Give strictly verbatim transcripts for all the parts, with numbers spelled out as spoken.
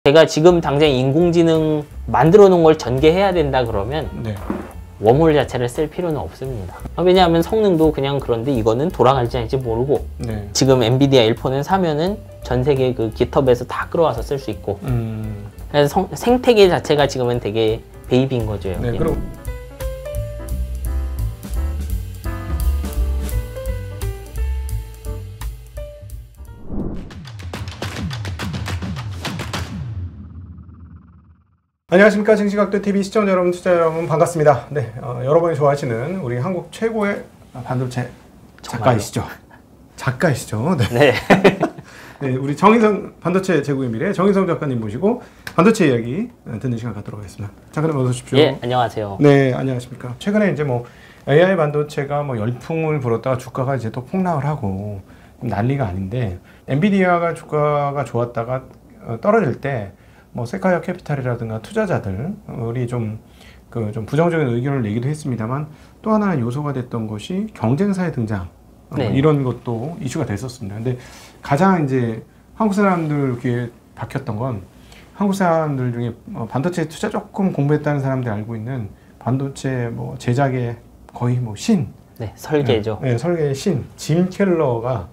제가 지금 당장 인공지능 만들어 놓은 걸 전개해야 된다 그러면 네. 웜홀 자체를 쓸 필요는 없습니다. 왜냐하면 성능도 그냥 그런데 이거는 돌아갈지 아닐지 모르고 네. 지금 엔비디아 일폰은 사면은 전 세계 그 깃허브에서 다 끌어와서 쓸 수 있고 음. 그래서 성, 생태계 자체가 지금은 되게 베이비인 거죠. 네, 그럼 안녕하십니까. 증시각도티비 시청자 여러분, 투자자 여러분 반갑습니다. 네, 어, 여러분이 좋아하시는 우리 한국 최고의 반도체 작가이시죠. 작가이시죠. 네. 네. 네, 우리 정인성 반도체 제국의 미래 정인성 작가님 모시고 반도체 이야기 듣는 시간 갖도록 하겠습니다. 작가님 어서 오십시오. 예, 안녕하세요. 네, 안녕하십니까. 최근에 이제 뭐 에이아이 반도체가 뭐 열풍을 불었다가 주가가 이제 또 폭락을 하고 난리가 아닌데 엔비디아가 주가가 좋았다가 떨어질 때 뭐 세카이아 캐피탈이라든가 투자자들이 좀 그 좀 부정적인 의견을 내기도 했습니다만 또 하나의 요소가 됐던 것이 경쟁사의 등장 네. 어, 이런 것도 이슈가 됐었습니다. 근데 가장 이제 한국 사람들 귀에 박혔던 건 한국 사람들 중에 반도체 투자 조금 공부했다는 사람들이 알고 있는 반도체 뭐 제작의 거의 뭐 신, 네, 설계죠. 네, 네, 설계의 신, 짐 켈러가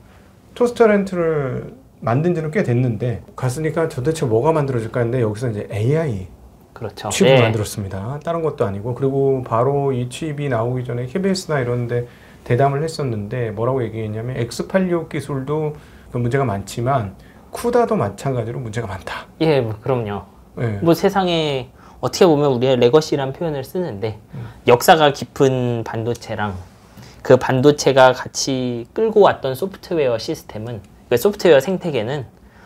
토스터렌트를 만든 지는 꽤 됐는데 갔으니까 도대체 뭐가 만들어질까 했는데 여기서 이제 에이아이 그렇죠. 칩을 네. 만들었습니다. 다른 것도 아니고. 그리고 바로 이 칩이 나오기 전에 케이비에스나 이런 데 대담을 했었는데 뭐라고 얘기했냐면 엑스 팔십육 기술도 문제가 많지만 쿠다도 마찬가지로 문제가 많다. 예, 뭐 그럼요. 네. 뭐 세상에 어떻게 보면 우리가 레거시라는 표현을 쓰는데 음. 역사가 깊은 반도체랑 그 반도체가 같이 끌고 왔던 소프트웨어 시스템은 그 소프트웨어 생태계는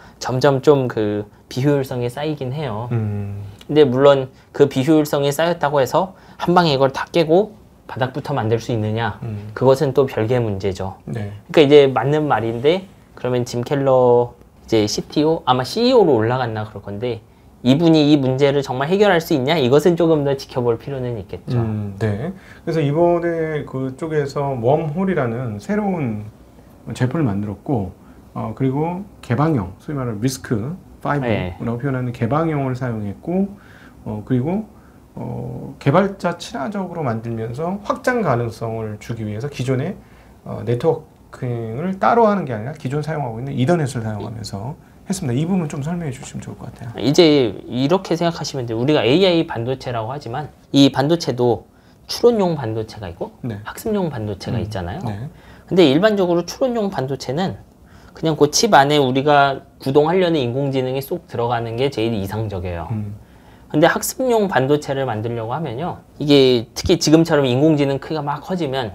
점점 좀 그 비효율성이 쌓이긴 해요. 음. 근데 물론 그 비효율성이 쌓였다고 해서 한 방에 이걸 다 깨고 바닥부터 만들 수 있느냐? 음. 그것은 또 별개의 문제죠. 네. 그러니까 이제 맞는 말인데 그러면 짐 켈러 이제 씨티오 아마 씨이오로 올라갔나 그럴 건데 이분이 이 문제를 정말 해결할 수 있냐? 이것은 조금 더 지켜볼 필요는 있겠죠. 음, 네. 그래서 이번에 그쪽에서 웜홀이라는 새로운 제품을 만들었고 어, 그리고 개방형, 소위 말하는 리스크 파이브라고 네. 표현하는 개방형을 사용했고 어, 그리고 어, 개발자 친화적으로 만들면서 확장 가능성을 주기 위해서 기존의 어, 네트워킹을 따로 하는 게 아니라 기존 사용하고 있는 이더넷을 사용하면서 했습니다. 이 부분 좀 설명해 주시면 좋을 것 같아요. 이제 이렇게 생각하시면 돼요. 우리가 에이아이 반도체라고 하지만 이 반도체도 추론용 반도체가 있고 네. 학습용 반도체가 음, 있잖아요. 네. 근데 일반적으로 추론용 반도체는 그냥 그 칩 안에 우리가 구동하려는 인공지능이 쏙 들어가는 게 제일 이상적이에요. 음. 근데 학습용 반도체를 만들려고 하면요. 이게 특히 지금처럼 인공지능 크기가 막 커지면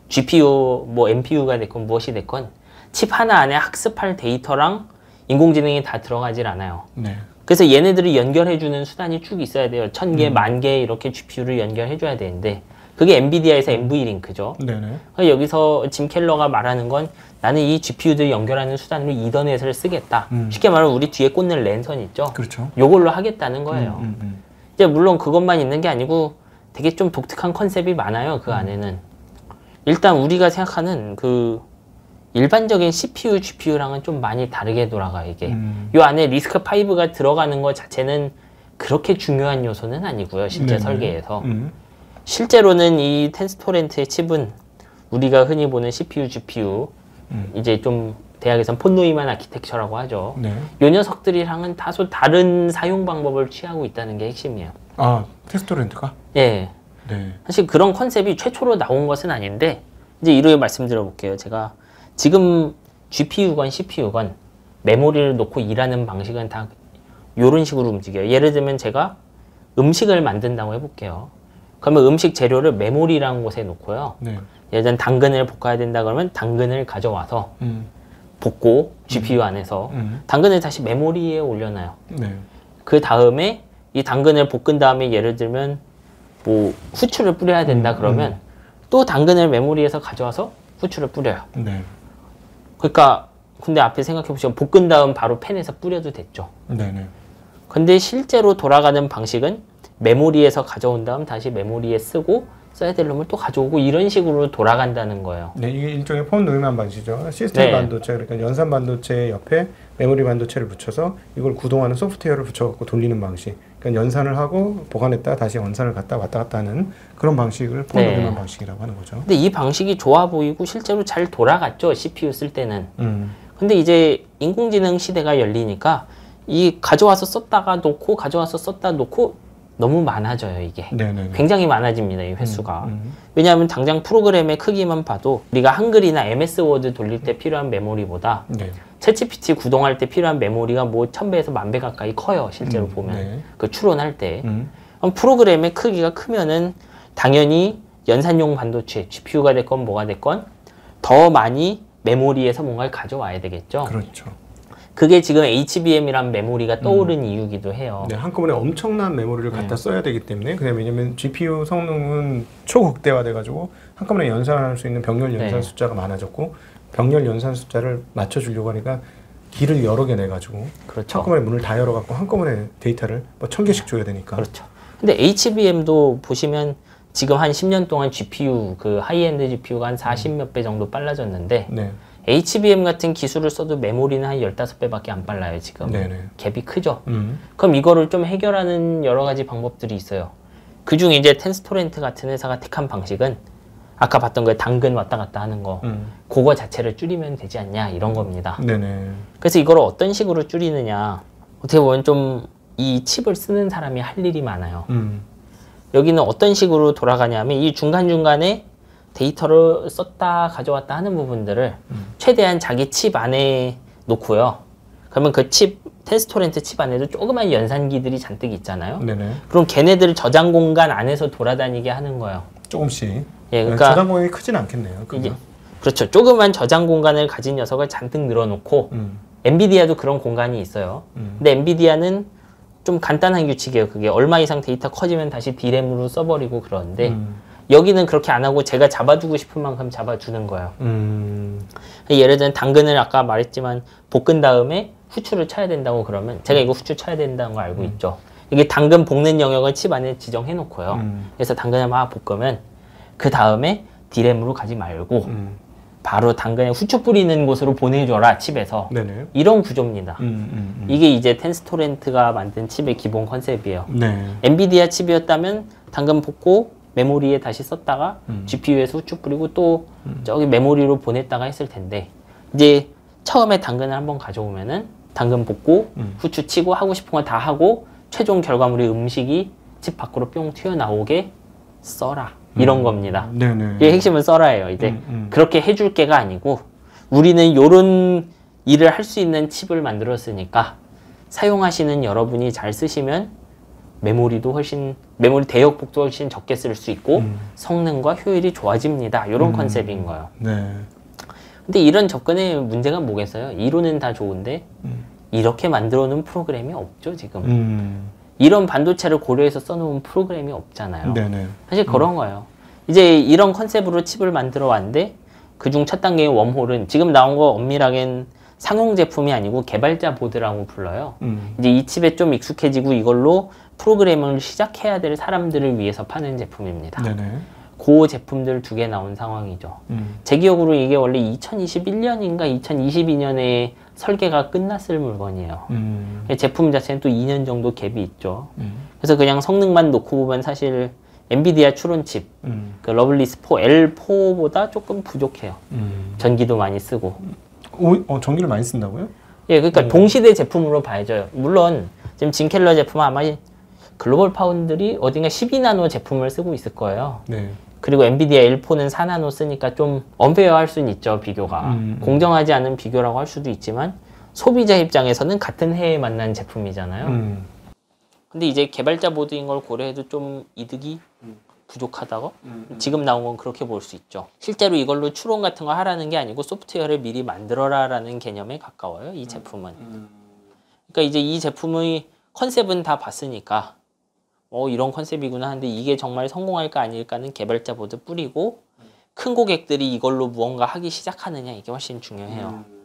지피유, 뭐 엠피유가 됐건 무엇이 됐건 칩 하나 안에 학습할 데이터랑 인공지능이 다 들어가질 않아요. 네. 그래서 얘네들을 연결해주는 수단이 쭉 있어야 돼요. 천 개, 음. 만 개 이렇게 지피유를 연결해줘야 되는데 그게 엔비디아에서 엔브이링크죠. 네네. 여기서 짐 켈러가 말하는 건 나는 이 지피유들 연결하는 수단으로 이더넷을 쓰겠다. 음. 쉽게 말하면 우리 뒤에 꽂는 랜선 있죠? 그렇죠. 요걸로 하겠다는 거예요. 음, 음, 음. 이제 물론 그것만 있는 게 아니고 되게 좀 독특한 컨셉이 많아요. 그 음. 안에는. 일단 우리가 생각하는 그 일반적인 씨피유, 지피유랑은 좀 많이 다르게 돌아가요. 이게. 음. 요 안에 리스크 파이브가 들어가는 것 자체는 그렇게 중요한 요소는 아니고요. 실제 네네. 설계에서. 음. 실제로는 이 텐스토렌트의 칩은 우리가 흔히 보는 씨피유, 지피유 음. 이제 좀 대학에선 폰노이만 아키텍처라고 하죠. 네. 요 녀석들이랑은 다소 다른 사용 방법을 취하고 있다는 게 핵심이에요. 아, 텐스토렌트가? 예. 네. 사실 그런 컨셉이 최초로 나온 것은 아닌데 이제 이렇게 말씀드려 볼게요. 제가 지금 지피유건 씨피유건 메모리를 놓고 일하는 방식은 다 이런 식으로 움직여요. 예를 들면 제가 음식을 만든다고 해볼게요. 그러면 음식 재료를 메모리라는 곳에 놓고요. 네. 예를 들면 당근을 볶아야 된다 그러면 당근을 가져와서 음. 볶고 지피유 음. 안에서 음. 당근을 다시 메모리에 올려놔요. 네. 그 다음에 이 당근을 볶은 다음에 예를 들면 뭐 후추를 뿌려야 된다 음. 그러면 음. 또 당근을 메모리에서 가져와서 후추를 뿌려요. 네. 그러니까 근데 앞에 생각해 보시면 볶은 다음 바로 팬에서 뿌려도 됐죠. 네네. 근데 실제로 돌아가는 방식은 메모리에서 가져온 다음 다시 메모리에 쓰고 써야 될 놈을 또 가져오고 이런 식으로 돌아간다는 거예요. 네, 이게 일종의 폰 노이만 방식이죠. 시스템 네. 반도체, 그러니까 연산 반도체 옆에 메모리 반도체를 붙여서 이걸 구동하는 소프트웨어를 붙여갖고 돌리는 방식. 그러니까 연산을 하고 보관했다 다시 원산을 갔다 왔다 갔다 하는 그런 방식을 포너리만 네. 방식이라고 하는 거죠. 근데 이 방식이 좋아 보이고 실제로 잘 돌아갔죠. 씨피유 쓸 때는. 음. 근데 이제 인공지능 시대가 열리니까 이 가져와서 썼다가 놓고 가져와서 썼다 놓고 너무 많아져요, 이게. 네네네. 굉장히 많아집니다, 이 횟수가. 음, 음. 왜냐하면 당장 프로그램의 크기만 봐도 우리가 한글이나 엠에스 워드 돌릴 때 필요한 메모리보다 네. 챗지피티 구동할 때 필요한 메모리가 뭐 천 배에서 만 배 가까이 커요, 실제로 음, 보면. 네. 그 추론할 때. 음. 그럼 프로그램의 크기가 크면은 당연히 연산용 반도체, 지피유가 됐건 뭐가 됐건 더 많이 메모리에서 뭔가를 가져와야 되겠죠. 그렇죠. 그게 지금 에이치비엠이란 메모리가 떠오른 음. 이유기도 해요. 네, 한꺼번에 엄청난 메모리를 갖다 네. 써야 되기 때문에 그냥 왜냐면 지피유 성능은 초극대화돼가지고 한꺼번에 연산할 수 있는 병렬 연산 네. 숫자가 많아졌고 병렬 연산 숫자를 맞춰주려고 하니까 길을 여러 개 내가지고 그렇죠. 한꺼번에 문을 다 열어갖고 한꺼번에 데이터를 뭐 천 개씩 줘야 되니까. 그렇죠. 근데 에이치비엠도 보시면 지금 한 십 년 동안 지피유 그 하이엔드 지피유가 한 사십 몇 배 정도 빨라졌는데 네. 에이치비엠 같은 기술을 써도 메모리는 한 십오 배밖에 안 빨라요, 지금. 네네. 갭이 크죠? 음. 그럼 이거를 좀 해결하는 여러 가지 방법들이 있어요. 그중 이제 텐스토렌트 같은 회사가 택한 방식은 아까 봤던 그 당근 왔다 갔다 하는 거, 음. 그거 자체를 줄이면 되지 않냐, 이런 겁니다. 네네. 그래서 이걸 어떤 식으로 줄이느냐, 어떻게 보면 좀 이 칩을 쓰는 사람이 할 일이 많아요. 음. 여기는 어떤 식으로 돌아가냐면 이 중간중간에 데이터를 썼다 가져왔다 하는 부분들을 음. 최대한 자기 칩 안에 놓고요. 그러면 그 칩, 텐스토렌트 칩 안에도 조그만 연산기들이 잔뜩 있잖아요. 네네. 그럼 걔네들 저장 공간 안에서 돌아다니게 하는 거예요. 조금씩. 예, 그러니까 저장 공간이 크진 않겠네요. 이게, 그렇죠. 조그만 저장 공간을 가진 녀석을 잔뜩 늘어놓고 음. 엔비디아도 그런 공간이 있어요. 음. 근데 엔비디아는 좀 간단한 규칙이에요. 그게 얼마 이상 데이터 커지면 다시 디램으로 써버리고 그러는데 음. 여기는 그렇게 안 하고 제가 잡아두고 싶은 만큼 잡아주는 거예요. 음. 예를 들면 당근을 아까 말했지만 볶은 다음에 후추를 쳐야 된다고 그러면 제가 이거 후추 쳐야 된다는 거 알고 음. 있죠. 이게 당근 볶는 영역을 칩 안에 지정해 놓고요. 음. 그래서 당근을 막 볶으면 그 다음에 디램으로 가지 말고 음. 바로 당근에 후추 뿌리는 곳으로 보내줘라, 칩에서. 네네. 이런 구조입니다. 음, 음, 음. 이게 이제 텐스토렌트가 만든 칩의 기본 컨셉이에요. 네. 엔비디아 칩이었다면 당근 볶고 메모리에 다시 썼다가 음. 지피유에서 후추 뿌리고 또 음. 저기 메모리로 보냈다가 했을 텐데 이제 처음에 당근을 한번 가져오면은 당근 볶고 음. 후추 치고 하고 싶은 거 다 하고 최종 결과물의 음식이 칩 밖으로 뿅 튀어나오게 써라. 이런 음. 겁니다. 네네. 이게 핵심은 써라예요. 이제 음, 음. 그렇게 해줄 게가 아니고 우리는 요런 일을 할 수 있는 칩을 만들었으니까 사용하시는 여러분이 잘 쓰시면 메모리도 훨씬 메모리 대역폭도 훨씬 적게 쓸 수 있고 음. 성능과 효율이 좋아집니다. 이런 음. 컨셉인 거예요. 네. 근데 이런 접근의 문제가 뭐겠어요? 이론은 다 좋은데 음. 이렇게 만들어 놓은 프로그램이 없죠, 지금. 음. 이런 반도체를 고려해서 써놓은 프로그램이 없잖아요. 네네. 사실 그런 음. 거예요. 이제 이런 컨셉으로 칩을 만들어 왔는데 그중 첫 단계의 웜홀은 지금 나온 거 엄밀하게는 상용 제품이 아니고 개발자 보드라고 불러요. 음. 이제 이 칩에 좀 익숙해지고 이걸로 프로그램을 시작해야 될 사람들을 위해서 파는 제품입니다. 네네. 그 제품들 두 개 나온 상황이죠. 음. 제 기억으로 이게 원래 이천이십일 년인가 이천이십이 년에 설계가 끝났을 물건이에요. 음. 제품 자체는 또 이 년 정도 갭이 있죠. 음. 그래서 그냥 성능만 놓고 보면 사실 엔비디아 추론칩, 음. 그 러블리스 사, 엘 사보다 조금 부족해요. 음. 전기도 많이 쓰고. 오, 어, 전기를 많이 쓴다고요? 예, 그러니까 오. 동시대 제품으로 봐야죠. 물론 지금 진켈러 제품은 아마 글로벌 파운드리 어딘가 십이 나노 제품을 쓰고 있을 거예요. 네. 그리고 엔비디아 엘 사는 사 나노 쓰니까 좀 언페어할 수는 있죠, 비교가. 음, 음. 공정하지 않은 비교라고 할 수도 있지만 소비자 입장에서는 같은 해에 만난 제품이잖아요. 음. 근데 이제 개발자 보드인 걸 고려해도 좀 이득이 음. 부족하다고? 음, 음. 지금 나온 건 그렇게 볼 수 있죠. 실제로 이걸로 추론 같은 거 하라는 게 아니고 소프트웨어를 미리 만들어라 라는 개념에 가까워요, 이 제품은. 음. 그러니까 이제 이 제품의 컨셉은 다 봤으니까 어 이런 컨셉이구나 하는데 이게 정말 성공할까 아닐까는 개발자 보드 뿌리고 음. 큰 고객들이 이걸로 무언가 하기 시작하느냐 이게 훨씬 중요해요. 음.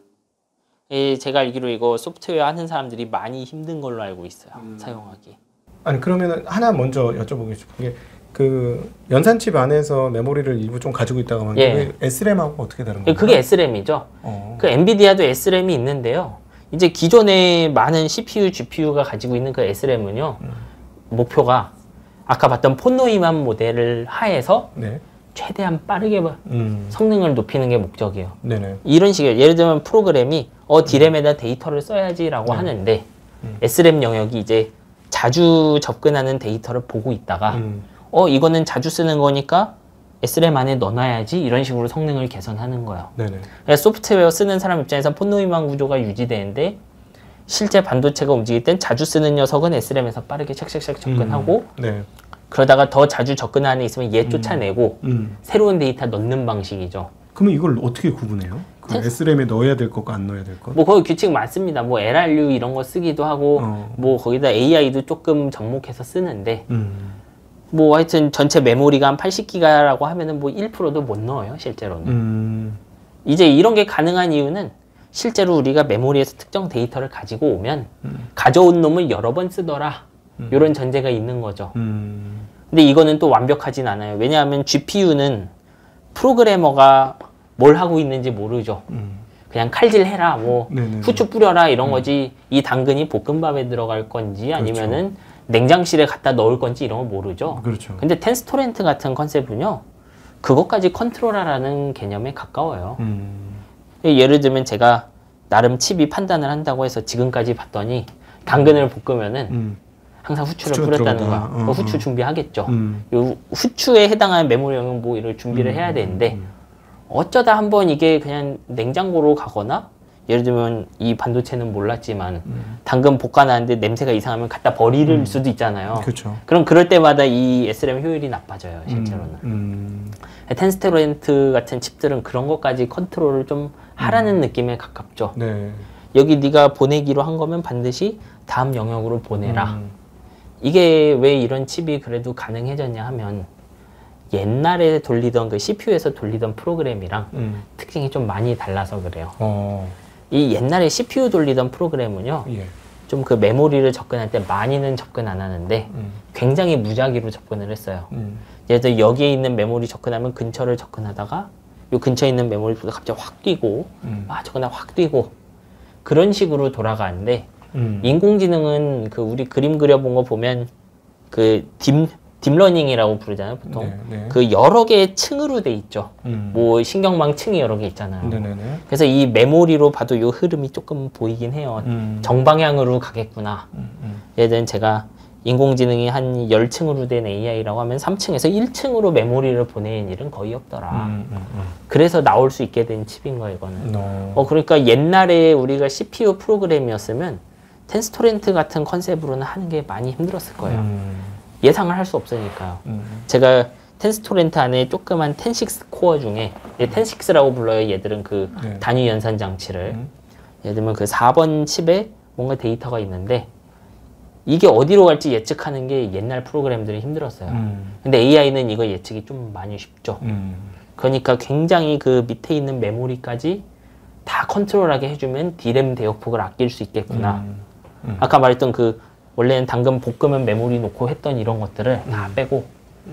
예, 제가 알기로 이거 소프트웨어 하는 사람들이 많이 힘든 걸로 알고 있어요. 음. 사용하기. 아니 그러면은 하나 먼저 여쭤보고 싶은 게 그 연산칩 안에서 메모리를 일부 좀 가지고 있다고 하는데 예. 에스램하고 어떻게 다른 거예요? 그게 에스램이죠. 어. 그 엔비디아도 에스램이 있는데요. 이제 기존의 많은 씨피유, 지피유가 가지고 있는 그 에스램은요, 음. 목표가 아까 봤던 폰노이만 모델을 하에서 네. 최대한 빠르게 음. 성능을 높이는 게 목적이에요. 네네. 이런 식이에요. 예를 들면 프로그램이 어 디램에다 데이터를 써야지라고 네. 하는데 음. 에스램 영역이 이제 자주 접근하는 데이터를 보고 있다가 음. 어 이거는 자주 쓰는 거니까 에스램 안에 넣어놔야지 이런 식으로 성능을 개선하는 거예요. 네네. 그래서 소프트웨어 쓰는 사람 입장에서 폰노이만 구조가 유지되는데 실제 반도체가 움직일 땐 자주 쓰는 녀석은 에스램에서 빠르게 샥샥샥 접근하고 음. 네. 그러다가 더 자주 접근하는 애 있으면 얘 쫓아내고 음. 음. 새로운 데이터 넣는 방식이죠. 그러면 이걸 어떻게 구분해요? 그 에스램에 넣어야 될 것과 안 넣어야 될 것? 뭐 거기 규칙 많습니다. 뭐 엘알유 이런 거 쓰기도 하고 어. 뭐 거기다 에이아이도 조금 접목해서 쓰는데 음. 뭐 하여튼 전체 메모리가 한 팔십 기가라고 하면은 뭐 일 퍼센트도 못 넣어요 실제로는. 음. 이제 이런 게 가능한 이유는 실제로 우리가 메모리에서 특정 데이터를 가지고 오면 음. 가져온 놈을 여러 번 쓰더라. 음. 이런 전제가 있는 거죠. 음. 근데 이거는 또 완벽하진 않아요. 왜냐하면 지피유는 프로그래머가 뭘 하고 있는지 모르죠. 음. 그냥 칼질해라, 뭐 네네네. 후추 뿌려라 이런 음. 거지. 이 당근이 볶음밥에 들어갈 건지 아니면은 그렇죠. 냉장실에 갖다 넣을 건지 이런 거 모르죠. 그렇죠. 근데 텐스토렌트 같은 컨셉은요, 그것까지 컨트롤하라는 개념에 가까워요. 음. 예를 들면 제가 나름 칩이 판단을 한다고 해서 지금까지 봤더니 당근을 볶으면은 음. 항상 후추를 뿌렸다는 거야. 어, 후추 준비하겠죠. 음. 요 후추에 해당하는 메모리 영역 뭐 이런 준비를 음. 해야 되는데 음. 어쩌다 한번 이게 그냥 냉장고로 가거나 예를 들면 이 반도체는 몰랐지만 음. 당근 볶아놨는데 냄새가 이상하면 갖다 버릴 음. 수도 있잖아요. 그쵸. 그럼 그럴 때마다 이 에스램 효율이 나빠져요. 실제로는. 음. 음. 텐스토렌트 같은 칩들은 그런 것까지 컨트롤을 좀 하라는 음. 느낌에 가깝죠. 네. 여기 네가 보내기로 한 거면 반드시 다음 영역으로 보내라. 음. 이게 왜 이런 칩이 그래도 가능해졌냐 하면 옛날에 돌리던 그 씨피유에서 돌리던 프로그램이랑 음. 특징이 좀 많이 달라서 그래요. 어. 이 옛날에 씨피유 돌리던 프로그램은요, 예. 좀 그 메모리를 접근할 때 많이는 접근 안 하는데 음. 굉장히 무작위로 접근을 했어요. 음. 예를 들어 여기에 있는 메모리 접근하면 근처를 접근하다가 요 근처에 있는 메모리보다 갑자기 확 뛰고 음. 아 저거나 확 뛰고 그런 식으로 돌아가는데 음. 인공지능은 그 우리 그림 그려본 거 보면 그 딥, 딥러닝이라고 부르잖아요 보통. 네, 네. 그 여러 개의 층으로 돼 있죠. 음. 뭐 신경망 층이 여러 개 있잖아요. 네네네. 그래서 이 메모리로 봐도 요 흐름이 조금 보이긴 해요. 음. 정방향으로 가겠구나. 음, 음. 예를 들면 제가 인공지능이 한 열 층으로 된 에이아이라고 하면 삼 층에서 일 층으로 메모리를 보내는 일은 거의 없더라. 음, 음, 음. 그래서 나올 수 있게 된 칩인 거예요 이거는. No. 어, 그러니까 옛날에 우리가 씨피유 프로그램이었으면 텐스토렌트 같은 컨셉으로는 하는 게 많이 힘들었을 거예요. 음. 예상을 할 수 없으니까요. 음. 제가 텐스토렌트 안에 조그만 텐식스 코어 중에 텐식스라고 불러요. 얘들은 그 네. 단위 연산 장치를. 음. 예를 들면 그 사 번 칩에 뭔가 데이터가 있는데 이게 어디로 갈지 예측하는 게 옛날 프로그램들이 힘들었어요. 음. 근데 에이아이는 이거 예측이 좀 많이 쉽죠. 음. 그러니까 굉장히 그 밑에 있는 메모리까지 다 컨트롤하게 해주면 디램 대역폭을 아낄 수 있겠구나. 음. 음. 아까 말했던 그 원래는 당근 볶으면 메모리 놓고 했던 이런 것들을 음. 다 빼고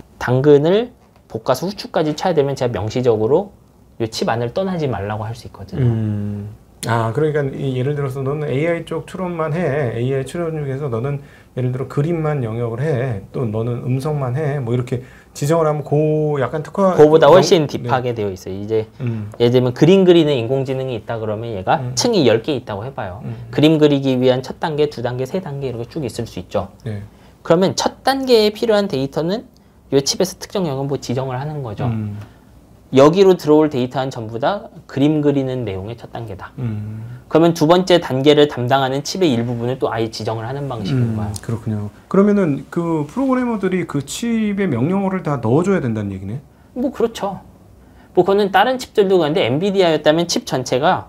당근을 볶아서 후추까지 쳐야 되면 제가 명시적으로 이 칩 안을 떠나지 말라고 할 수 있거든요. 음. 아 그러니까 이, 예를 들어서 너는 에이아이 쪽 추론만 해. 에이아이 추론 중에서 너는 예를 들어 그림만 영역을 해. 또 너는 음성만 해. 뭐 이렇게 지정을 하면 고 약간 특화 그거보다 훨씬 딥하게 네. 되어 있어요. 이제 음. 예를 들면 그림 그리는 인공지능이 있다 그러면 얘가 음. 층이 열 개 있다고 해봐요. 음. 그림 그리기 위한 첫 단계, 두 단계, 세 단계 이렇게 쭉 있을 수 있죠. 네. 그러면 첫 단계에 필요한 데이터는 이 칩에서 특정 영역을 뭐 지정을 하는 거죠. 음. 여기로 들어올 데이터는 전부 다 그림 그리는 내용의 첫 단계다. 음. 그러면 두 번째 단계를 담당하는 칩의 일부분을 또 아예 지정을 하는 방식인 음, 거야. 그렇군요. 그러면은 그 프로그래머들이 그 칩의 명령어를 다 넣어줘야 된다는 얘기네? 뭐 그렇죠. 뭐 그거는 다른 칩들도 그런데 엔비디아였다면 칩 전체가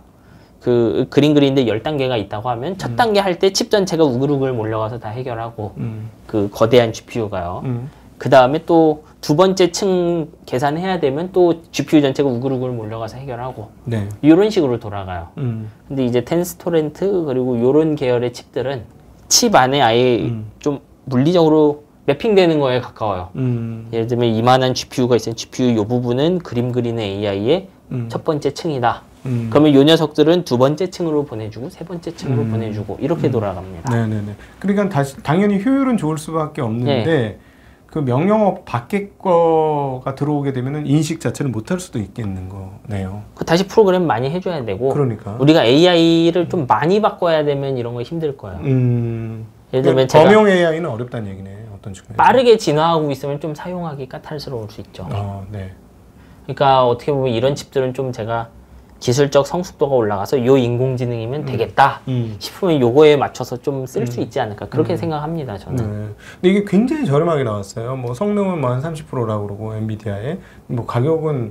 그 그림 그리는데 열 단계가 있다고 하면 첫 음. 단계 할 때 칩 전체가 우글우글 몰려가서 다 해결하고 음. 그 거대한 지피유가요. 음. 그 다음에 또 두 번째 층 계산해야 되면 또 지피유 전체가 우글우글 몰려가서 해결하고 네. 이런 식으로 돌아가요. 음. 근데 이제 텐스토렌트 그리고 이런 계열의 칩들은 칩 안에 아예 음. 좀 물리적으로 매핑되는 거에 가까워요. 음. 예를 들면 이만한 지피유가 있으면 지피유 이 부분은 그림 그리는 에이아이의 음. 첫 번째 층이다. 음. 그러면 이 녀석들은 두 번째 층으로 보내주고 세 번째 층으로 음. 보내주고 이렇게 음. 돌아갑니다. 네네네. 그러니까 다시 당연히 효율은 좋을 수밖에 없는데 네. 그 명령어 밖에 거가 들어오게 되면은 인식 자체를 못할 수도 있겠는 거네요. 그 다시 프로그램 많이 해줘야 되고. 그러니까 우리가 에이아이를 좀 많이 바꿔야 되면 이런 거 힘들 거예요. 음. 예를 들면 그러니까 범용 에이아이는 어렵다는 얘기네. 어떤 측면에서. 빠르게 진화하고 있으면 좀 사용하기 까탈스러울 수 있죠. 아, 네. 그러니까 어떻게 보면 이런 칩들은 좀 제가 기술적 성숙도가 올라가서 요 인공지능이면 음. 되겠다 음. 싶으면 요거에 맞춰서 좀 쓸 수 음. 있지 않을까 그렇게 음. 생각합니다 저는. 네. 근데 이게 굉장히 저렴하게 나왔어요. 뭐 성능은 뭐 한 삼십 퍼센트라고 그러고 엔비디아에 뭐 가격은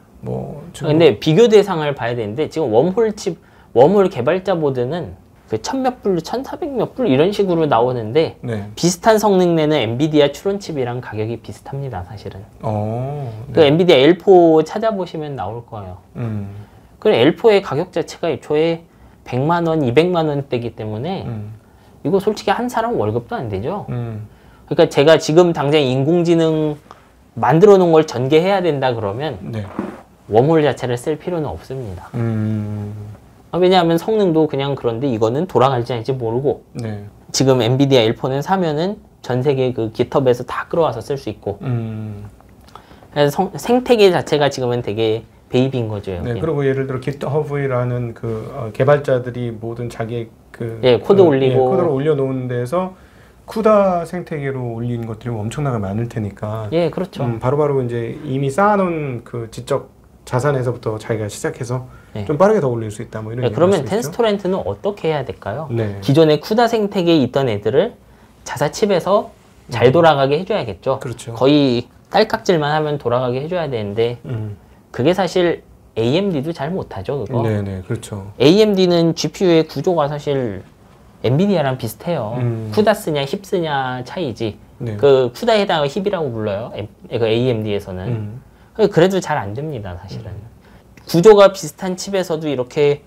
뭐 지금 근데 뭐 비교 대상을 봐야 되는데 지금 웜홀 칩 웜홀 개발자 보드는 그 천 몇 불, 천사백 몇 불 이런 식으로 나오는데 네. 비슷한 성능 내는 엔비디아 추론 칩이랑 가격이 비슷합니다 사실은. 어, 네. 그 엔비디아 엘 사 찾아보시면 나올 거예요. 음. 그 엘 사의 가격 자체가 애초에 백만 원, 이백만 원대이기 때문에 음. 이거 솔직히 한 사람 월급도 안 되죠. 음. 그러니까 제가 지금 당장 인공지능 만들어 놓은 걸 전개해야 된다 그러면 네. 웜홀 자체를 쓸 필요는 없습니다. 음. 왜냐하면 성능도 그냥 그런데 이거는 돌아갈지 아닐지 모르고 네. 지금 엔비디아 엘 사는 사면은 전 세계 그 깃허브에서 다 끌어와서 쓸 수 있고 음. 그래서 성, 생태계 자체가 지금은 되게 베이비인 거죠. 여기. 네, 그리고 예를 들어 깃허브라는 그 어, 개발자들이 모든 자기 그 예, 코드 어, 올리고 예, 코드를 올려놓은 데서 쿠다 생태계로 올린 것들이 엄청나게 많을 테니까. 예, 그렇죠. 음, 바로바로 이제 이미 쌓아놓은 그 지적 자산에서부터 자기가 시작해서 네. 좀 빠르게 더 올릴 수 있다. 뭐 이런. 네, 그러면 텐스토렌트는 어떻게 해야 될까요? 네. 기존의 쿠다 생태계에 있던 애들을 자사 칩에서 잘 돌아가게 해줘야겠죠. 그렇죠. 거의 딸깍질만 하면 돌아가게 해줘야 되는데 음. 그게 사실 에이엠디도 잘 못하죠. 그거. 네네, 그렇죠. 에이엠디는 지피유의 구조가 사실 엔비디아랑 비슷해요. 음. 쿠다 쓰냐 힙 쓰냐 차이지. 네. 그 쿠다에 해당하는 힙이라고 불러요. 그 에이엠디에서는. 음. 그래도 잘 안 됩니다, 사실은. 음. 구조가 비슷한 칩에서도 이렇게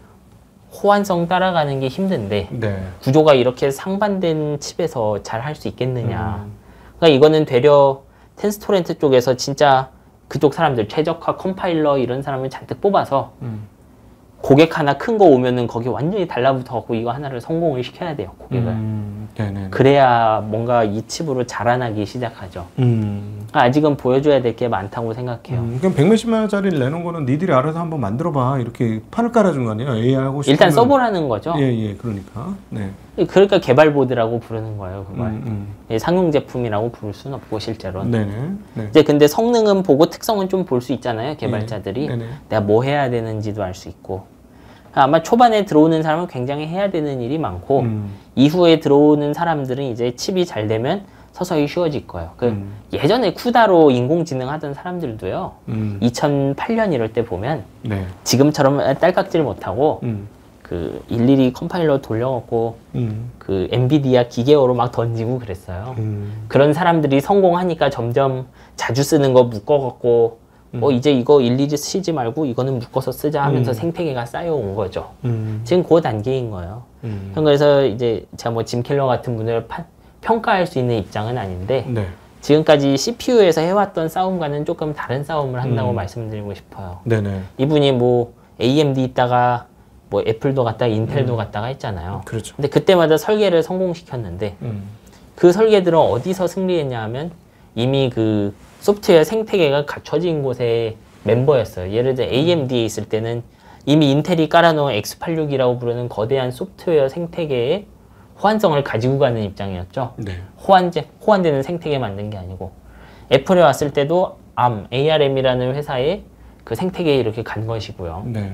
호환성 따라가는 게 힘든데 네. 구조가 이렇게 상반된 칩에서 잘 할 수 있겠느냐. 음. 그러니까 이거는 되려 텐스토렌트 쪽에서 진짜 그쪽 사람들 최적화 컴파일러 이런 사람을 잔뜩 뽑아서 음. 고객 하나 큰 거 오면은 거기 완전히 달라붙어갖고 이거 하나를 성공을 시켜야 돼요, 고객을. 음, 그래야 뭔가 이 칩으로 자라나기 시작하죠. 음. 아직은 보여줘야 될 게 많다고 생각해요. 음, 그럼 백몇십만 원짜리를 내놓은 거는 니들이 알아서 한번 만들어봐. 이렇게 판을 깔아준 거 아니에요? 에이아이하고 싶으면. 일단 써보라는 거죠. 예, 예, 그러니까. 네. 그러니까 개발보드라고 부르는 거예요, 그걸. 음, 음. 예, 상용 제품이라고 부를 수는 없고, 실제로는. 네네. 네. 이제 근데 성능은 보고 특성은 좀 볼 수 있잖아요, 개발자들이. 네. 내가 뭐 해야 되는지도 알 수 있고. 아마 초반에 들어오는 사람은 굉장히 해야 되는 일이 많고, 음. 이후에 들어오는 사람들은 이제 칩이 잘 되면 서서히 쉬워질 거예요. 그 음. 예전에 쿠다로 인공지능 하던 사람들도요, 음. 이천팔 년 이럴 때 보면, 네. 지금처럼 딸깍질 못하고, 음. 그 일일이 컴파일러 돌려갖고, 음. 그 엔비디아 기계어로 막 던지고 그랬어요. 음. 그런 사람들이 성공하니까 점점 자주 쓰는 거 묶어갖고, 음. 어 이제 이거 일일이 쓰지 말고 이거는 묶어서 쓰자 하면서 음. 생태계가 쌓여온 거죠. 음. 지금 그 단계인 거예요. 음. 그래서 이제 제가 뭐 짐 켈러 같은 분을 파, 평가할 수 있는 입장은 아닌데 네. 지금까지 씨피유에서 해왔던 싸움과는 조금 다른 싸움을 한다고 음. 말씀드리고 싶어요. 네네. 이분이 뭐 에이엠디 있다가 뭐 애플도 갔다가 인텔도 음. 갔다가 했잖아요. 그렇죠. 근데 그때마다 설계를 성공시켰는데 음. 그 설계들은 어디서 승리했냐 하면 이미 그 소프트웨어 생태계가 갖춰진 곳의 멤버였어요. 예를 들어 에이엠디에 있을 때는 이미 인텔이 깔아놓은 엑스 팔십육이라고 부르는 거대한 소프트웨어 생태계의 호환성을 가지고 가는 입장이었죠. 네. 호환제, 호환되는 생태계 만든 게 아니고 애플에 왔을 때도 암, 에이알엠이라는 회사의 그 생태계에 이렇게 간 것이고요. 네.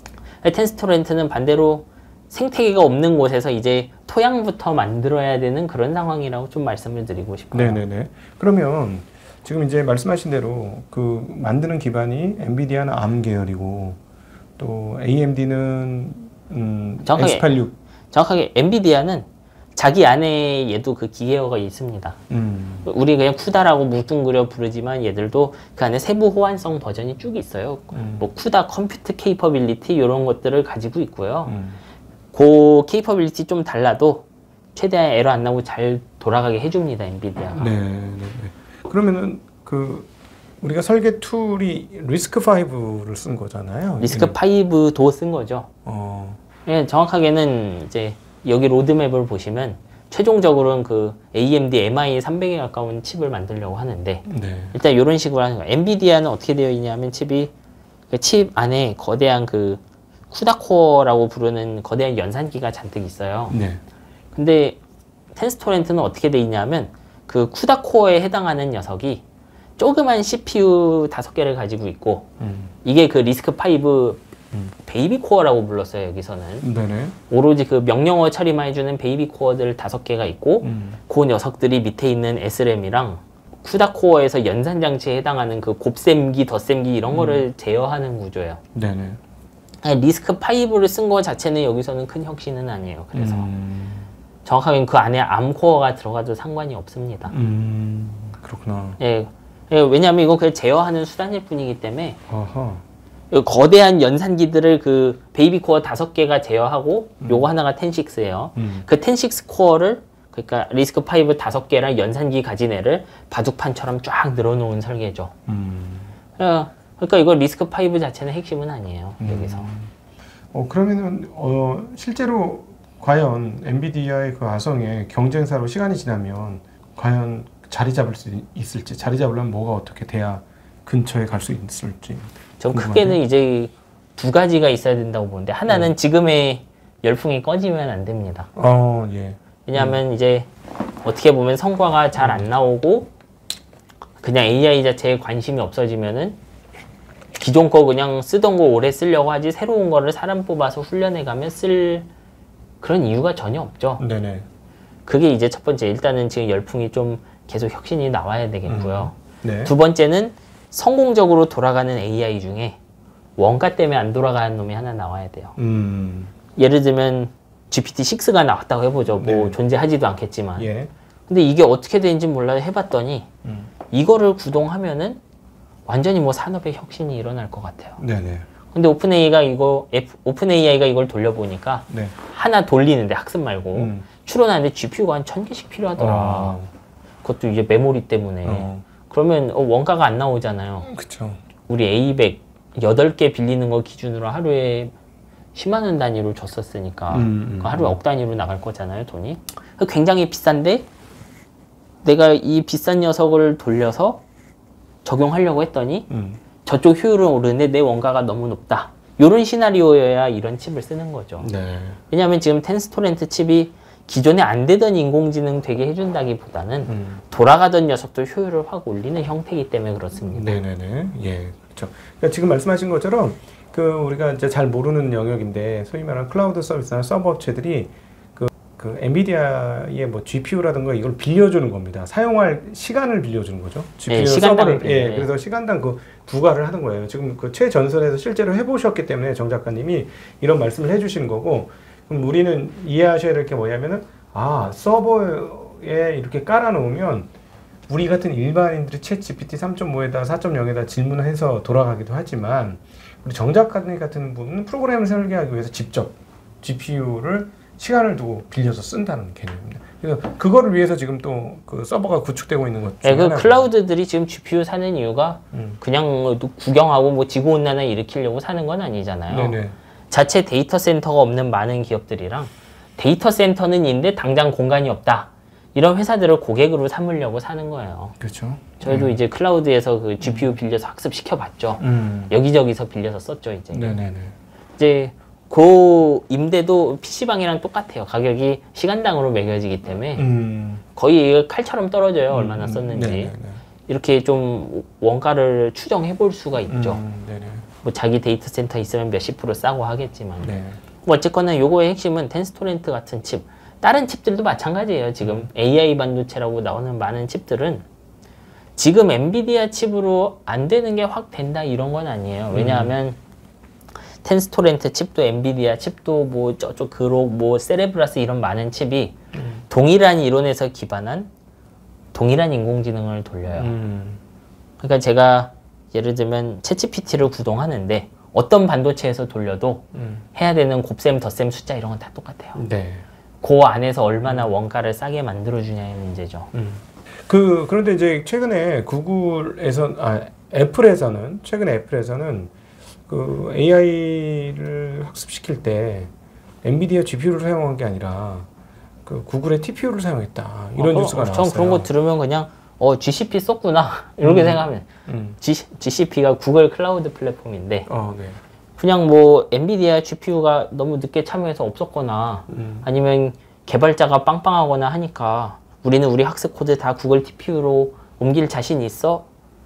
텐스토렌트는 반대로 생태계가 없는 곳에서 이제 토양부터 만들어야 되는 그런 상황이라고 좀 말씀을 드리고 싶어요. 네네네. 그러면 지금 이제 말씀하신 대로 그 만드는 기반이 엔비디아는 암 계열이고 또 에이엠디는 음, 정확하게, 엑스 팔십육. 정확하게 엔비디아는 자기 안에 얘도 그 기계어가 있습니다. 음. 우리 그냥 쿠다라고 뭉뚱그려 부르지만 얘들도 그 안에 세부 호환성 버전이 쭉 있어요. 음. 뭐 쿠다 컴퓨터 케이퍼빌리티 이런 것들을 가지고 있고요. 음. 그 케이퍼빌리티 좀 달라도 최대한 에러 안 나고 잘 돌아가게 해줍니다, 엔비디아가. 네, 네, 네. 그러면은 그 우리가 설계 툴이 리스크 파이브를 쓴 거잖아요. 리스크 파이브도 쓴 거죠. 어. 예, 정확하게는 이제 여기 로드맵을 보시면 최종적으로는 그 에이엠디 엠아이 삼백에 가까운 칩을 만들려고 하는데 네. 일단 이런 식으로 하는 거예요. 엔비디아는 어떻게 되어 있냐면 칩이 그 칩 안에 거대한 그 쿠다코어라고 부르는 거대한 연산기가 잔뜩 있어요. 네. 근데 텐스토렌트는 어떻게 돼 있냐면 그 쿠다코어에 해당하는 녀석이 조그만 씨피유 다섯 개를 가지고 있고 음. 이게 그 리스크 파이브 음. 베이비 코어라고 불렀어요. 여기서는 네네. 오로지 그 명령어 처리만 해주는 베이비 코어들 다섯 개가 있고 음. 그 녀석들이 밑에 있는 에스램이랑 쿠다 코어에서 연산 장치에 해당하는 그 곱셈기, 덧셈기 이런 음. 거를 제어하는 구조예요. 네네. 아니, 리스크 파이브를 쓴 거 자체는 여기서는 큰 혁신은 아니에요. 그래서 음. 정확하게 그 안에 암 코어가 들어가도 상관이 없습니다. 음. 그렇구나. 예, 예, 왜냐하면 이거 그냥 제어하는 수단일 뿐이기 때문에 아하. 거대한 연산기들을 그 베이비 코어 다섯 개가 제어하고 음. 요거 하나가 텐식스예요. 음. 그 텐식스 코어를 그러니까 리스크 파이브 다섯 개랑 연산기 가진 애를 바둑판처럼 쫙 늘어놓은 설계죠. 음. 어, 그러니까 이거 리스크 파이브 자체는 핵심은 아니에요. 음. 여기서. 어 그러면은 어 실제로 과연 엔비디아의 그 아성의 경쟁사로 시간이 지나면 과연 자리 잡을 수 있을지, 자리 잡으려면 뭐가 어떻게 돼야 근처에 갈 수 있을지. 전 크게는 이제 두 가지가 있어야 된다고 보는데 하나는 네. 지금의 열풍이 꺼지면 안 됩니다. 어, 예. 왜냐하면 음. 이제 어떻게 보면 성과가 잘 안 나오고 그냥 에이아이 자체에 관심이 없어지면은 기존 거 그냥 쓰던 거 오래 쓰려고 하지 새로운 거를 사람 뽑아서 훈련해가면 쓸 그런 이유가 전혀 없죠. 네네. 그게 이제 첫 번째. 일단은 지금 열풍이 좀 계속 혁신이 나와야 되겠고요. 음. 네. 두 번째는 성공적으로 돌아가는 에이아이 중에 원가 때문에 안 돌아가는 놈이 하나 나와야 돼요. 음. 예를 들면 지피티 식스가 나왔다고 해보죠. 뭐 네. 존재하지도 않겠지만. 예. 근데 이게 어떻게 되는지 몰라요. 해봤더니 음. 이거를 구동하면은 완전히 뭐 산업의 혁신이 일어날 것 같아요. 네네. 근데 오픈에이아이가 이거 오픈에이아이가 이걸 돌려보니까 네. 하나 돌리는데 학습 말고 음. 추론하는데 지피유가 한 천 개씩 필요하더라. 아. 그것도 이제 메모리 때문에. 어. 그러면 원가가 안 나오잖아요. 그쵸. 우리 에이 백 여덟 개 빌리는 거 기준으로 하루에 십만 원 단위로 줬었으니까 음, 음, 하루에 억 단위로 나갈 거잖아요, 돈이. 굉장히 비싼데 내가 이 비싼 녀석을 돌려서 적용하려고 했더니 음. 저쪽 효율은 오르는데 내 원가가 너무 높다. 이런 시나리오여야 이런 칩을 쓰는 거죠. 네. 왜냐하면 지금 텐스토렌트 칩이 기존에 안 되던 인공지능 되게 해준다기보다는 음. 돌아가던 녀석도 효율을 확 올리는 형태이기 때문에 그렇습니다. 네네네. 예, 그렇죠. 그러니까 지금 말씀하신 것처럼 그 우리가 이제 잘 모르는 영역인데 소위 말하는 클라우드 서비스나 서버 업체들이 그, 그 엔비디아의 뭐 지피유라든가 이걸 빌려주는 겁니다. 사용할 시간을 빌려주는 거죠. 지피유 네, 서버를. 예, 그래서 시간당 그 부과를 하는 거예요. 지금 그 최전선에서 실제로 해보셨기 때문에 정 작가님이 이런 말씀을 해주시는 거고. 그럼 우리는 이해하셔야 될 게 뭐냐면은 아 서버에 이렇게 깔아놓으면 우리 같은 일반인들이 챗 지피티 삼 점 오에다 사 점 영에다 질문을 해서 돌아가기도 하지만 우리 정 작가님 같은 분은 프로그램을 설계하기 위해서 직접 지피유를 시간을 두고 빌려서 쓴다는 개념입니다. 그래서 그거를 위해서 지금 또 그 서버가 구축되고 있는 것 중에 네, 그 클라우드들이 지금 지피유 사는 이유가 음. 그냥 구경하고 뭐 지구온난화 일으키려고 사는 건 아니잖아요. 네네. 자체 데이터 센터가 없는 많은 기업들이랑 데이터 센터는 있는데 당장 공간이 없다. 이런 회사들을 고객으로 삼으려고 사는 거예요. 그렇죠. 저희도 음. 이제 클라우드에서 그 지피유 음. 빌려서 학습시켜 봤죠. 음. 여기저기서 빌려서 썼죠, 이제. 네네네. 이제 그 임대도 피시방이랑 똑같아요. 가격이 시간당으로 매겨지기 때문에 음. 거의 칼처럼 떨어져요. 음. 얼마나 썼는지. 네네네. 이렇게 좀 원가를 추정해 볼 수가 있죠. 음. 네네. 뭐 자기 데이터 센터 있으면 몇십 프로 싸고 하겠지만 네. 뭐 어쨌거나 요거의 핵심은 텐스토렌트 같은 칩, 다른 칩들도 마찬가지예요. 지금 음. 에이아이 반도체라고 나오는 많은 칩들은 지금 엔비디아 칩으로 안 되는 게 확 된다 이런 건 아니에요. 왜냐하면 음. 텐스토렌트 칩도 엔비디아 칩도 뭐 저쪽 그록 뭐 세레브라스 이런 많은 칩이 음. 동일한 이론에서 기반한 동일한 인공지능을 돌려요. 음. 그러니까 제가 예를 들면 챗지피티를 구동하는데 어떤 반도체에서 돌려도 음. 해야 되는 곱셈, 덧셈 숫자 이런 건 다 똑같아요. 네. 그 안에서 얼마나 원가를 싸게 만들어주냐의 문제죠. 음. 그 그런데 이제 최근에 구글에서 아 애플에서는 최근에 애플에서는 그 에이아이를 학습시킬 때 엔비디아 지피유를 사용한 게 아니라 그 구글의 티피유를 사용했다 이런 어, 뉴스가 어, 나왔어요. 전 그런 거 들으면 그냥 어 지씨피 썼구나 이렇게 음. 생각하면 음. G, 지씨피가 구글 클라우드 플랫폼인데 어, 네. 그냥 뭐 엔비디아 지피유가 너무 늦게 참여해서 없었거나 음. 아니면 개발자가 빵빵하거나 하니까 우리는 우리 학습 코드 다 구글 티피유로 옮길 자신 있어?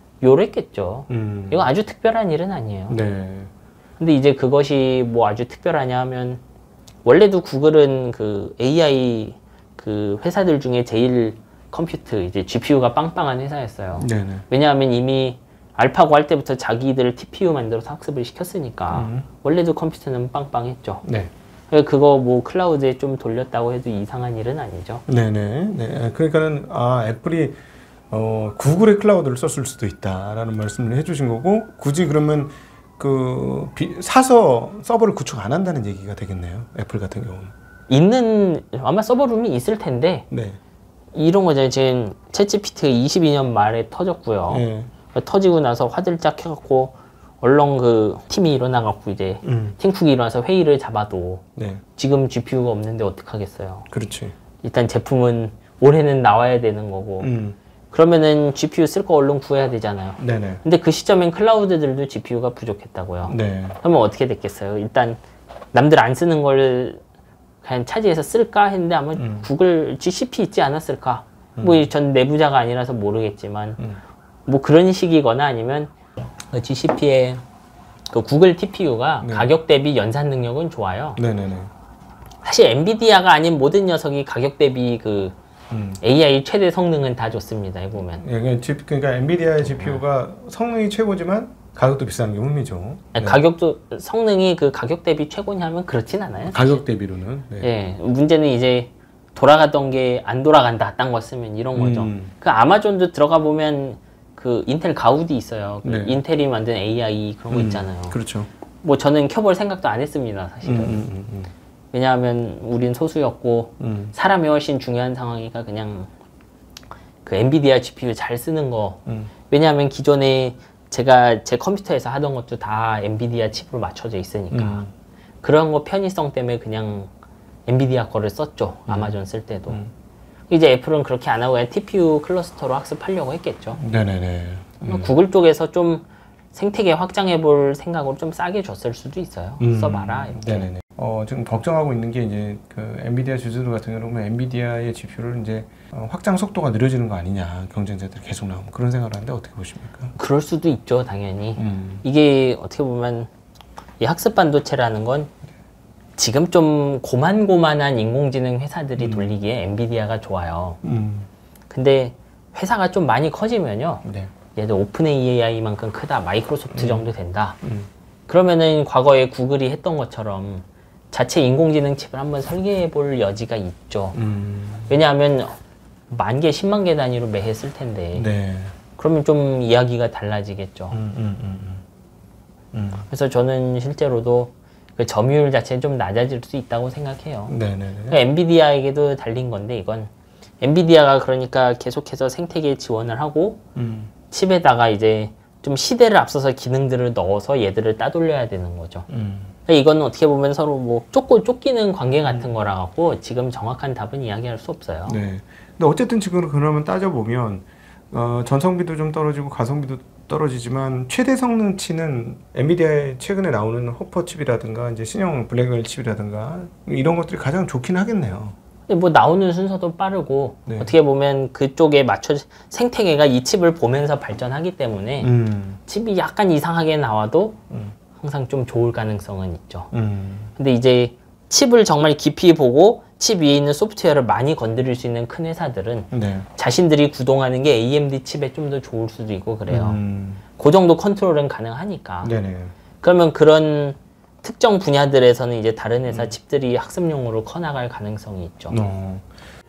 요랬겠죠. 음. 이거 아주 특별한 일은 아니에요. 네. 근데 이제 그것이 뭐 아주 특별하냐 하면 원래도 구글은 그 에이아이 그 회사들 중에 제일 컴퓨터 이제 지피유가 빵빵한 회사였어요. 네네. 왜냐하면 이미 알파고 할 때부터 자기들 티피유 만들어서 학습을 시켰으니까 음. 원래도 컴퓨터는 빵빵했죠. 네. 그거 뭐 클라우드에 좀 돌렸다고 해도 이상한 일은 아니죠. 네네. 네. 그러니까는 아 애플이 어, 구글의 클라우드를 썼을 수도 있다라는 말씀을 해주신 거고 굳이 그러면 그 비, 사서 서버를 구축 안 한다는 얘기가 되겠네요. 애플 같은 경우는. 있는 아마 서버룸이 있을 텐데 네. 이런 거죠. 지금 챗지피티가 이십이 년 말에 터졌고요. 네. 터지고 나서 화들짝 해갖고 얼렁 그 팀이 일어나갖고 이제 음. 팀쿡이 일어나서 회의를 잡아도 네. 지금 지피유가 없는데 어떡하겠어요. 그렇지. 일단 제품은 올해는 나와야 되는 거고 음. 그러면은 지피유 쓸 거 얼른 구해야 되잖아요. 네네. 근데 그 시점엔 클라우드들도 지피유가 부족했다고요. 네. 그러면 어떻게 됐겠어요? 일단 남들 안 쓰는 걸 그냥 차지해서 쓸까 했는데 아마 음. 구글 지씨피 있지 않았을까? 음. 뭐 전 내부자가 아니라서 모르겠지만 음. 뭐 그런 식이거나 아니면 그 지씨피의 그 구글 티피유가 네. 가격 대비 연산 능력은 좋아요. 네네네. 사실 엔비디아가 아닌 모든 녀석이 가격 대비 그 음. 에이아이 최대 성능은 다 좋습니다. 해보면. 예, 그러니까, 지, 그러니까 엔비디아의 지피유가 성능이 최고지만 가격도 비싼 게 흠이죠. 아니, 네. 가격도 성능이 그 가격 대비 최고냐면 그렇진 않아요. 가격 대비로는. 네. 예, 문제는 이제 돌아가던 게 안 돌아간다. 딴 거 쓰면 이런 거죠. 음. 그 아마존도 들어가 보면 그 인텔 가우디 있어요. 그 네. 인텔이 만든 에이아이 그런 거 음. 있잖아요. 그렇죠. 뭐 저는 켜볼 생각도 안 했습니다. 사실은. 음, 음, 음, 왜냐하면 우린 소수였고 음. 사람이 훨씬 중요한 상황이니까 그냥 그 엔비디아 지피유 잘 쓰는 거. 음. 왜냐하면 기존에 제가 제 컴퓨터에서 하던 것도 다 엔비디아 칩으로 맞춰져 있으니까 음. 그런 거 편의성 때문에 그냥 엔비디아 거를 썼죠. 음. 아마존 쓸 때도. 음. 이제 애플은 그렇게 안 하고 그냥 티피유 클러스터로 학습하려고 했겠죠. 네네네. 음. 구글 쪽에서 좀 생태계 확장해 볼 생각으로 좀 싸게 줬을 수도 있어요. 음. 써봐라. 이렇게. 네네네. 어, 지금 걱정하고 있는 게 이제 그 엔비디아 주주들 같은 경우는 엔비디아의 지피유를 이제 어, 확장 속도가 느려지는 거 아니냐. 경쟁자들이 계속 나오면 그런 생각을 하는데 어떻게 보십니까? 그럴 수도 있죠, 당연히. 음. 이게 어떻게 보면 이 학습 반도체라는 건 지금 좀 고만고만한 인공지능 회사들이 음. 돌리기에 엔비디아가 좋아요. 음. 근데 회사가 좀 많이 커지면요. 네. 예를 들어 오픈 에이아이만큼 크다, 마이크로소프트 음. 정도 된다. 음. 그러면은 과거에 구글이 했던 것처럼 자체 인공지능 칩을 한번 설계해 볼 여지가 있죠. 음. 왜냐하면 만 개, 십만 개 단위로 매해 쓸 텐데. 네. 그러면 좀 이야기가 달라지겠죠. 음, 음, 음, 음. 음. 그래서 저는 실제로도 그 점유율 자체는 좀 낮아질 수 있다고 생각해요. 네네네. 그러니까 엔비디아에게도 달린 건데 이건 엔비디아가 그러니까 계속해서 생태계 지원을 하고 음. 칩에다가 이제 좀 시대를 앞서서 기능들을 넣어서 얘들을 따돌려야 되는 거죠. 음. 그러니까 이건 어떻게 보면 서로 뭐 쫓고 쫓기는 관계 같은 거라 갖고 지금 정확한 답은 이야기할 수 없어요. 네. 근데 어쨌든 지금 그러면 따져보면 어, 전성비도 좀 떨어지고 가성비도 떨어지지만 최대 성능치는 엔비디아의 최근에 나오는 허퍼 칩이라든가 이제 신형 블랙웰 칩이라든가 이런 것들이 가장 좋긴 하겠네요. 근데 뭐 나오는 순서도 빠르고 네. 어떻게 보면 그쪽에 맞춰 생태계가 이 칩을 보면서 발전하기 때문에 음. 칩이 약간 이상하게 나와도 음. 항상 좀 좋을 가능성은 있죠. 음. 근데 이제 칩을 정말 깊이 보고 칩 위에 있는 소프트웨어를 많이 건드릴 수 있는 큰 회사들은 네. 자신들이 구동하는 게 에이엠디 칩에 좀 더 좋을 수도 있고 그래요. 음. 그 정도 컨트롤은 가능하니까. 네네. 그러면 그런 특정 분야들에서는 이제 다른 회사 음. 칩들이 학습용으로 커나갈 가능성이 있죠. 어.